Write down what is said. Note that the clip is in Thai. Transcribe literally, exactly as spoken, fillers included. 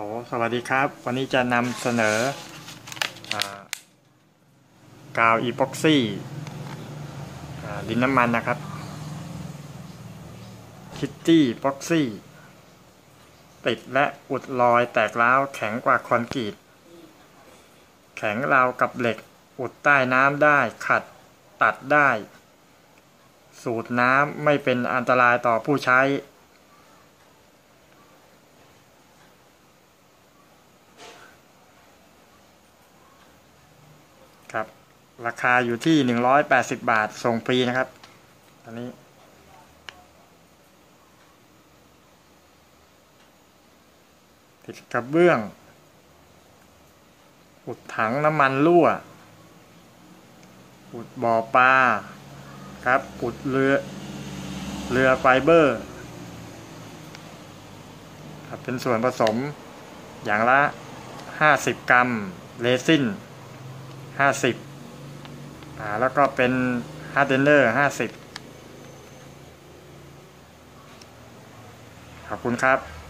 โอ้สวัสดีครับวันนี้จะนำเสนอกาวอีพ็อกซี่ดินน้ำมันนะครับคิตตี้พ็อกซี่ติดและอุดรอยแตกร้าวแข็งกว่าคอนกรีตแข็งราวกับเหล็กอุดใต้น้ำได้ขัดตัดได้สูดน้ำไม่เป็นอันตรายต่อผู้ใช้ครับราคาอยู่ที่หนึ่งร้อยแปดสิบบาทส่งฟรีนะครับอันนี้ติดกระเบื้องอุดถังน้ำมันรั่วอุดบ่อปลาครับอุดเรือเรือไฟเบอร์ครับเป็นส่วนผสมอย่างละห้าสิบกรัมเรซินห้าสิบอ่าแล้วก็เป็นฮาร์ดเดนเนอร์ห้าสิบขอบคุณครับ